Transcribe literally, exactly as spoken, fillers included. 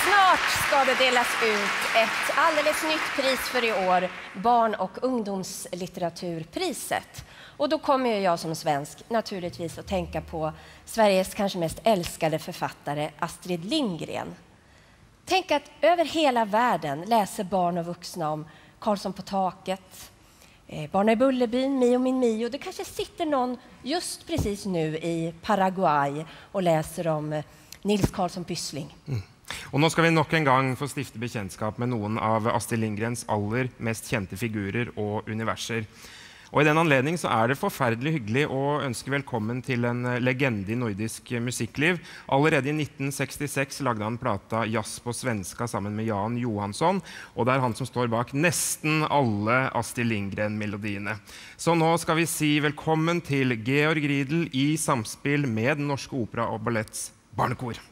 Snart ska det delas ut ett alldeles nytt pris för i år, barn- och ungdomslitteraturpriset. Och då kommer ju jag som svensk naturligtvis att tänka på Sveriges kanske mest älskade författare Astrid Lindgren. Tänk att över hela världen läser barn och vuxna om Karlsson på taket, eh, Barnen i Bullerbyn, Mio min Mio. Det kanske sitter någon just precis nu i Paraguay och läser om eh, Nils Karlsson Pyssling. Mm. Og nå skal vi nok en gang få stifte bekjentskap med noen av Astrid Lindgrens aller mest kjente figurer og universer. Og i den anledning så er det forferdelig hyggelig å ønske velkommen til en legende i nordisk musikkliv. Allerede i nitten sekstiseks lagde han plata Jazz på svenska sammen med Jan Johansson, og det er han som står bak nesten alle Astrid Lindgren-melodiene. Så nå skal vi si velkommen til Georg Riedel i samspill med Den Norske Opera og Balletts Barnekor.